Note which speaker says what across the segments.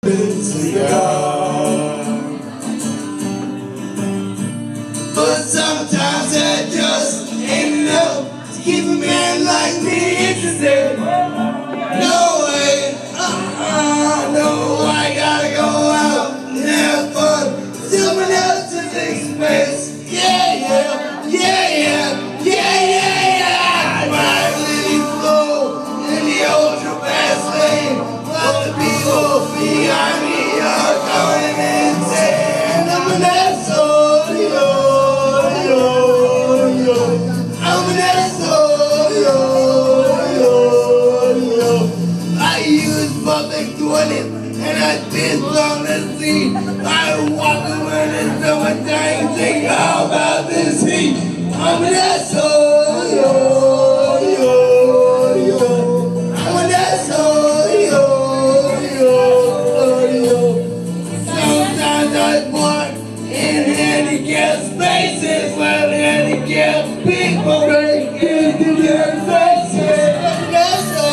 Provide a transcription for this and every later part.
Speaker 1: But sometimes that just ain't enough to keep a man like me interested. No way, no, I gotta go out and have fun. Someone else's expense. Yeah, yeah, yeah, yeah, yeah, yeah, yeah. Ride really slow in the ultra fast lane, but the people behind me are going insane. I'm an asshole, I'm an asshole, I use public toilets and I piss on the seat. I walk around in summertime and think, how about this heat? I'm an asshole, I'm an asshole, Sometimes I walk in handicapped spaces while handicapped people break into their faces. I'm an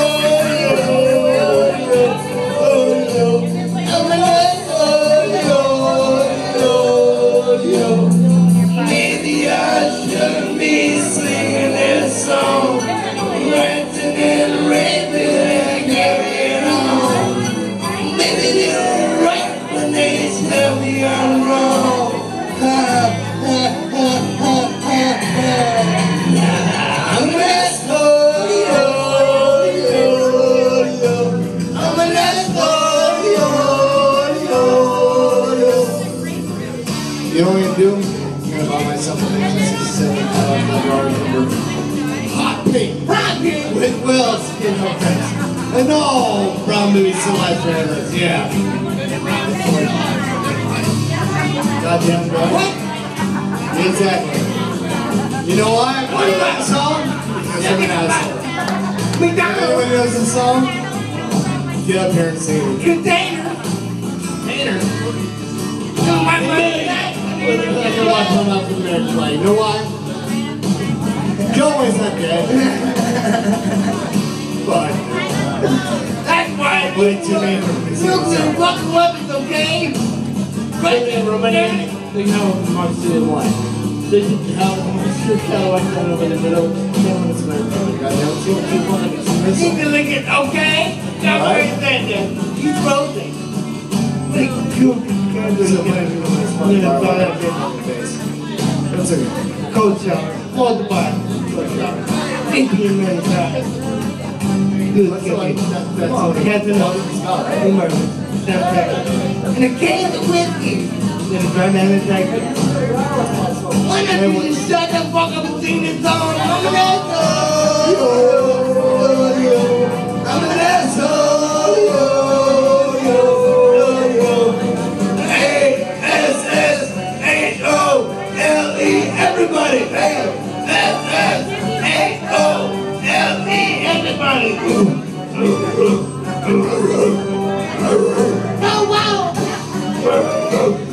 Speaker 1: asshole, Maybe I shouldn't be singing this song, ranting and raving and carrying on. Maybe they're right when they tell me I'm wrong. I'm an asshole, I'm an asshole,
Speaker 2: You know what I'm gonna do? I'm gonna buy myself an $67 number hot pink with Will's skin outfits and all brown movie select trailers. Yeah. Goddamn right.
Speaker 1: What?
Speaker 2: Exactly. You know why? Why do you like the song? Because I'm an asshole. Anyone knows the song? Get up here and sing it.
Speaker 1: Container.
Speaker 2: I can watch him out from there play. You know why? Joe is not dead. But
Speaker 1: That's why
Speaker 2: I put it to me for
Speaker 1: nuclear fucking weapons, okay?
Speaker 3: Right there, Romania, they have Mark 2 and 1. They did have a Cadillac down over the middle. Killing us there.
Speaker 2: goddamn 2-1.
Speaker 1: You can lick it, okay? Now where is that then? He's frozen. Like, you can
Speaker 2: There's a minute in this one.
Speaker 3: Yeah,
Speaker 2: That's
Speaker 3: got it.
Speaker 2: That's okay.
Speaker 3: cold shower. Flood the bottom. 18 minutes out. Good,
Speaker 2: That's
Speaker 3: good.
Speaker 2: like, that's all.
Speaker 3: Captain of emergency. Snapchat.
Speaker 1: And a case of whiskey.
Speaker 3: Then a dry man attack.
Speaker 1: Why not you just shut the fuck up and sing this song? I'm an asshole. I'm an asshole. A-S-S-H-O-L-E. Everybody. A-S-S-H-O-L-E. Everybody. Oh, wow.